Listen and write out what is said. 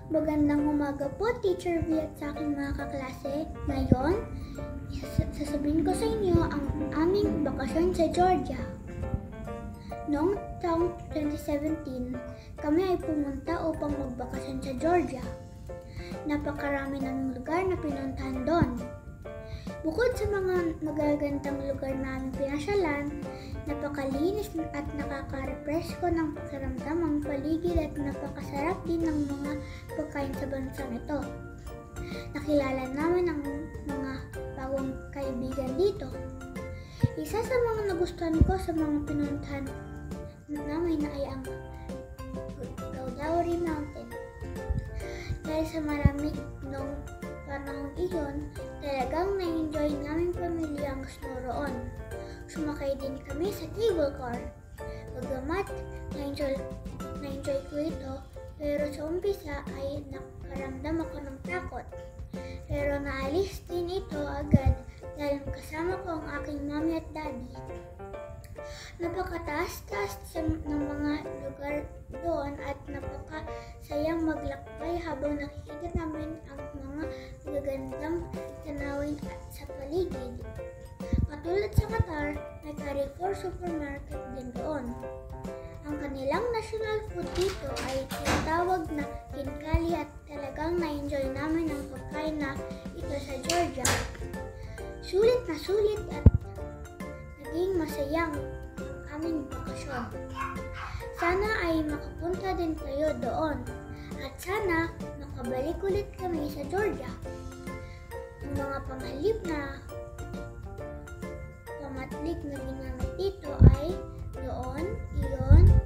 Magandang umaga po, Teacher V at sa aking mga kaklase. Ngayon, sasabihin ko sa inyo ang aming bakasyon sa Georgia. Noong taong 2017, kami ay pumunta upang magbakasyon sa Georgia. Napakarami ng lugar na pinuntahan doon. Bukod sa mga magagandang lugar na aming pinasyalan, napakalinis at nakaka-refresh ko ng pakiramdam ang paligid at napakasarap din ng mga pagkain sa bansang ito. Nakilala namin ang mga bagong kaibigan dito. Isa sa mga nagustuhan ko sa mga pinuntahan namin ay ang Gowrie Mountain. Dahil sa maraming nung panahon iyon, talagang na-enjoy namin pamilya ang snow roon. Sumakay din kami sa cable car. Bagamat na-enjoy ko ito, pero sa umpisa ay nakaramdam ako ng takot. Pero naalis din ito agad dahil kasama ko ang aking mommy at daddy. Napakataas-taas ng mga lugar doon at napakasayang maglakbay habang nakikita namin ang mga magagandang tanawin sa paligid. Katulad sa Qatar, may Carrefour supermarket din doon. Ang kanilang national food dito ay tinatawag na kinkali at talagang na-enjoy namin ang pagkain na ito sa Georgia. Sulit na sulit at naging masayang ang aming bakasyon. Sana ay makapunta din kayo doon at sana makabalik ulit kami sa Georgia. Ang mga panghalip na pamatlik na ginamit dito ay doon, iyon,